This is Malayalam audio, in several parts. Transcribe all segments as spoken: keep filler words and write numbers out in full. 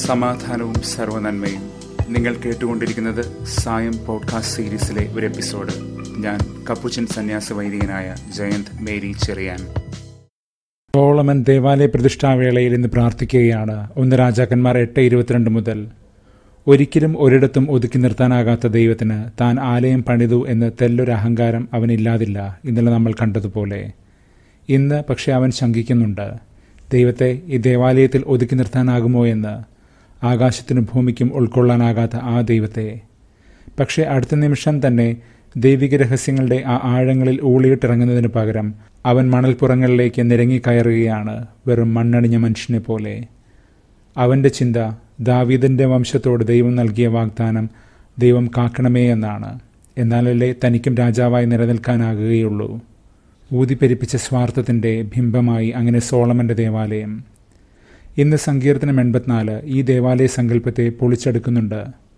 സമാധാനവും സർവ്വനന്മയും. നിങ്ങൾ കേട്ടുകൊണ്ടിരിക്കുന്നത് സായം പോഡ്കാസ്റ്റ് സീരീസിലെ ഒരു എപ്പിസോഡ്. ഞാൻ കപ്പുച്ചൻ സന്യാസ വൈദികനായ ജയന്ത് മേരി ചെറിയാൻ. സോളമൻ ദേവാലയ പ്രതിഷ്ഠാവേളയിൽ ഇന്ന് പ്രാർത്ഥിക്കുകയാണ്. ഒന്ന് രാജാക്കന്മാർ എട്ട് ഇരുപത്തിരണ്ട് മുതൽ. ഒരിക്കലും ഒരിടത്തും ഒതുക്കി നിർത്താനാകാത്ത ദൈവത്തിന് താൻ ആലയം പണിതു എന്ന് തെല്ലൊരു അഹങ്കാരം അവനില്ലാതില്ല. ഇന്നലെ നമ്മൾ കണ്ടതുപോലെ ഇന്ന് പക്ഷെ അവൻ ശങ്കിക്കുന്നുണ്ട്. ദൈവത്തെ ഈ ദേവാലയത്തിൽ ഒതുക്കി നിർത്താനാകുമോ എന്ന്. ആകാശത്തിനും ഭൂമിക്കും ഉൾക്കൊള്ളാനാകാത്ത ആ ദൈവത്തെ. പക്ഷേ അടുത്ത നിമിഷം തന്നെ ദൈവിക രഹസ്യങ്ങളുടെ ആ ആഴങ്ങളിൽ ഊളിയിട്ടിറങ്ങുന്നതിന് പകരം അവൻ മണൽപ്പുറങ്ങളിലേക്ക് നിരങ്ങിക്കയറുകയാണ്, വെറും മണ്ണണിഞ്ഞ മനുഷ്യനെ പോലെ. അവൻ്റെ ചിന്ത ദാവീദിൻ്റെ വംശത്തോട് ദൈവം നൽകിയ വാഗ്ദാനം ദൈവം കാക്കണമേ എന്നാണ്. എന്നാലല്ലേ തനിക്കും രാജാവായി നിലനിൽക്കാനാകുകയുള്ളൂ. ഊതിപ്പെരിപ്പിച്ച സ്വാർത്ഥത്തിൻ്റെ ബിംബമായി അങ്ങനെ സോളമൻ്റെ ദേവാലയം. ഇന്ന് സങ്കീർത്തനം എൺപത്തിനാല് ഈ ദേവാലയ സങ്കല്പത്തെ പൊളിച്ചെടുക്കുന്നുണ്ട്.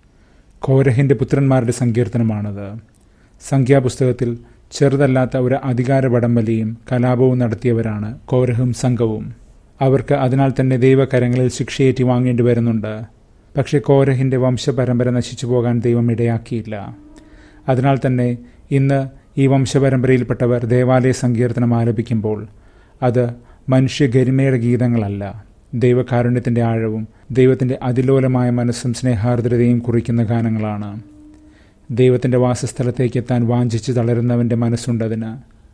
കോരഹിൻ്റെ പുത്രന്മാരുടെ സങ്കീർത്തനമാണത്. സംഖ്യാപുസ്തകത്തിൽ ചെറുതല്ലാത്ത ഒരു അധികാര വടംവലിയും കലാപവും നടത്തിയവരാണ് കോരഹും സംഘവും. അവർക്ക് അതിനാൽ തന്നെ ദൈവകരങ്ങളിൽ ശിക്ഷയേറ്റി വാങ്ങേണ്ടി വരുന്നുണ്ട്. പക്ഷേ കോരഹിൻ്റെ വംശപരമ്പര നശിച്ചു പോകാൻ ദൈവം ഇടയാക്കിയില്ല. അതിനാൽ തന്നെ ഇന്ന് ഈ വംശപരമ്പരയിൽപ്പെട്ടവർ ദേവാലയ സങ്കീർത്തനം ആലപിക്കുമ്പോൾ അത് മനുഷ്യഗരിമയുടെ ഗീതങ്ങളല്ല, ദൈവകാരുണ്യത്തിൻ്റെ ആഴവും ദൈവത്തിൻ്റെ അതിലോലമായ മനസ്സും സ്നേഹാർദ്രതയും കുറിക്കുന്ന ഗാനങ്ങളാണ്. ദൈവത്തിൻ്റെ വാസസ്ഥലത്തേക്ക് എത്താൻ വാഞ്ചിച്ച് തളരുന്നവൻ്റെ മനസ്സുണ്ടതിന്.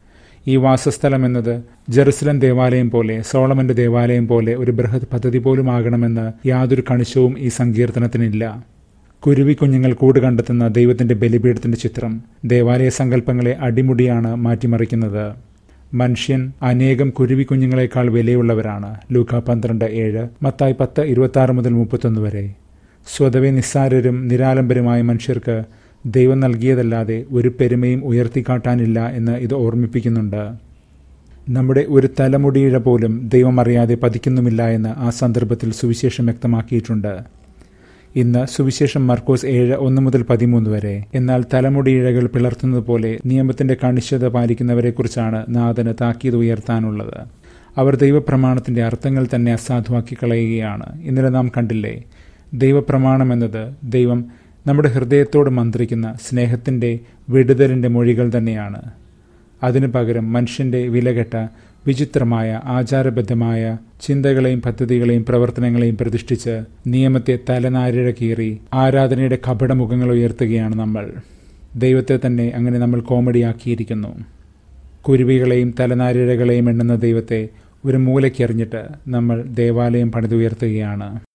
ഈ വാസസ്ഥലം എന്നത് ജെറുസലം ദേവാലയം പോലെ, സോളമൻ്റെ ദേവാലയം പോലെ ഒരു ബൃഹത് പദ്ധതി പോലും ആകണമെന്ന് യാതൊരു കണിശവും ഈ സങ്കീർത്തനത്തിനില്ല. കുരുവി കുഞ്ഞുങ്ങൾ കൂട് കണ്ടെത്തുന്ന ദൈവത്തിൻ്റെ ബലിപീഠത്തിൻ്റെ ചിത്രം ദേവാലയ സങ്കല്പങ്ങളെ അടിമുടിയാണ് മാറ്റിമറിക്കുന്നത്. മനുഷ്യൻ അനേകം കുരുവി കുഞ്ഞുങ്ങളെക്കാൾ വിലയുള്ളവരാണ്. ലൂക്ക പന്ത്രണ്ട് ഏഴ്, മത്തായി പത്ത് ഇരുപത്തി ആറ് മുതൽ മുപ്പത്തൊന്ന് വരെ. സ്വതവേ നിസ്സാരരും നിരാലംബരുമായ മനുഷ്യർക്ക് ദൈവം നൽകിയതല്ലാതെ ഒരു പെരുമയും ഉയർത്തിക്കാട്ടാനില്ല എന്ന് ഇത് ഓർമ്മിപ്പിക്കുന്നുണ്ട്. നമ്മുടെ ഒരു തലമുടിയിഴ പോലും ദൈവം അറിയാതെ പതിക്കുന്നുമില്ല എന്ന് ആ സന്ദർഭത്തിൽ സുവിശേഷം വ്യക്തമാക്കിയിട്ടുണ്ട്. ഇന്ന് സുവിശേഷം മർക്കോസ് ഏഴ് ഒന്ന് മുതൽ പതിമൂന്ന് വരെ. എന്നാൽ തലമുടിയിഴകൾ പിളർത്തുന്നത് പോലെ നിയമത്തിന്റെ കണിശത പാലിക്കുന്നവരെക്കുറിച്ചാണ് നാഥന് താക്കീത് ഉയർത്താനുള്ളത്. അവർ ദൈവപ്രമാണത്തിന്റെ അർത്ഥങ്ങൾ തന്നെ അസാധുവാക്കി കളയുകയാണ്. ഇന്നലെ നാം കണ്ടില്ലേ, ദൈവപ്രമാണം എന്നത് ദൈവം നമ്മുടെ ഹൃദയത്തോട് മന്ത്രിക്കുന്ന സ്നേഹത്തിൻ്റെ വിടുതലിൻ്റെ മൊഴികൾ തന്നെയാണ്. അതിനു പകരം മനുഷ്യൻ്റെ വിലകെട്ട വിചിത്രമായ ആചാരബദ്ധമായ ചിന്തകളെയും പദ്ധതികളെയും പ്രവർത്തനങ്ങളെയും പ്രതിഷ്ഠിച്ച് നിയമത്തെ തലനാരിഴ കീറി ആരാധനയുടെ കപടമുഖങ്ങൾ ഉയർത്തുകയാണ് നമ്മൾ. ദൈവത്തെ തന്നെ അങ്ങനെ നമ്മൾ കോമഡിയാക്കിയിരിക്കുന്നു. കുരുവികളെയും തലനാരിഴകളെയും എണ്ണുന്ന ദൈവത്തെ ഒരു മൂലയ്ക്കെറിഞ്ഞിട്ട് നമ്മൾ ദേവാലയം പണിതുയർത്തുകയാണ്.